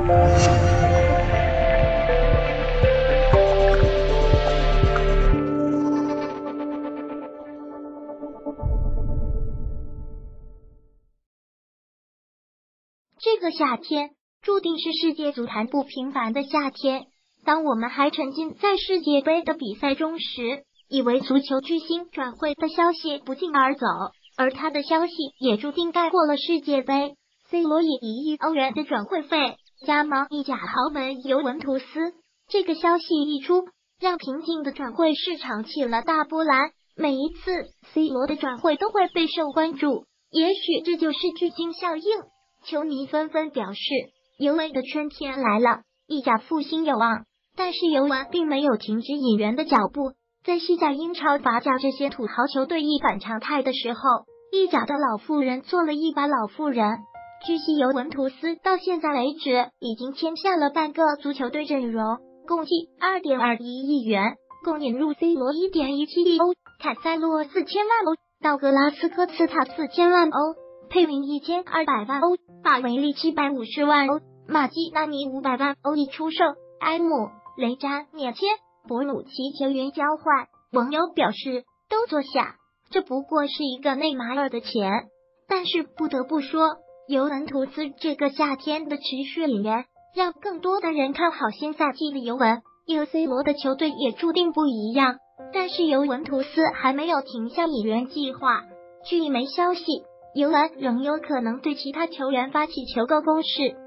这个夏天注定是世界足坛不平凡的夏天。当我们还沉浸在世界杯的比赛中时，以为足球巨星转会的消息不胫而走，而他的消息也注定盖过了世界杯。C 罗以1亿欧元的转会费加盟意甲豪门尤文图斯，这个消息一出，让平静的转会市场起了大波澜。每一次 C 罗的转会都会备受关注，也许这就是巨星效应。球迷纷纷表示，尤文的春天来了，意甲复兴有望。但是尤文并没有停止引援的脚步，在西甲、英超、法甲这些土豪球队一反常态的时候，意甲的老妇人做了一把老妇人。据悉，尤文图斯到现在为止已经签下了半个足球队阵容，共计 2.21 亿元，共引入 C 罗 1.17 亿欧，凯塞洛4000万欧，道格拉斯科斯塔4000万欧，佩林1200万欧，法维利750万欧，马基纳尼500万欧已出售，埃姆、雷扎免签，博努奇球员交换。网友表示，都坐下，这不过是一个内马尔的钱。但是不得不说，尤文图斯这个夏天的持续引援，让更多的人看好新赛季的尤文。有 C 罗的球队也注定不一样，但是尤文图斯还没有停下引援计划。据一枚消息，尤文仍有可能对其他球员发起求购攻势。